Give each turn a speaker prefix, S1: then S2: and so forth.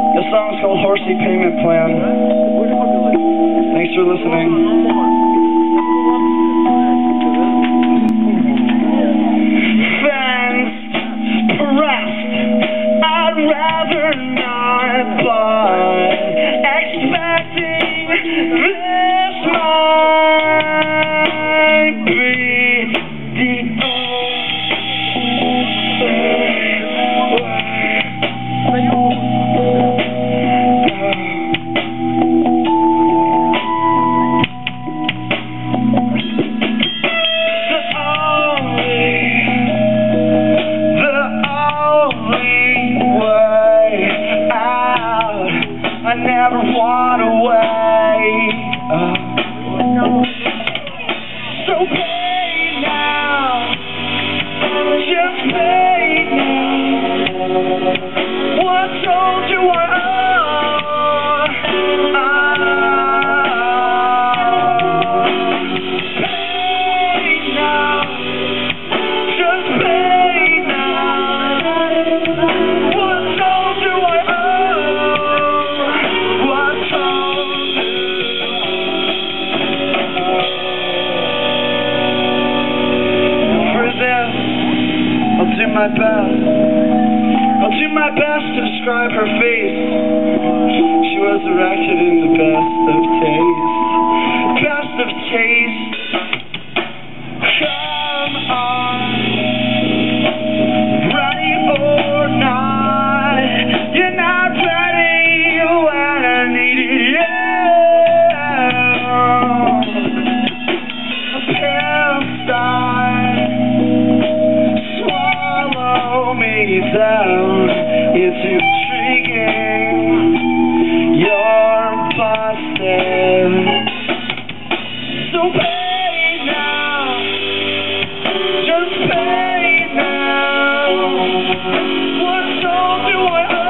S1: The song's called Horsey Payment Plan. Thanks for listening. I'd rather not, but expecting this might be the I never want to wait. So pay now, just pay now. What told you I owe? Pay now, just pay now. What told you I owe? I'll do my best to describe her face. She was erected in the best of taste. Best of taste. Come on, ready or not, you're not ready when I need you. A pale me down, it's intriguing, you're busted. So pay now, just pay now. What told you I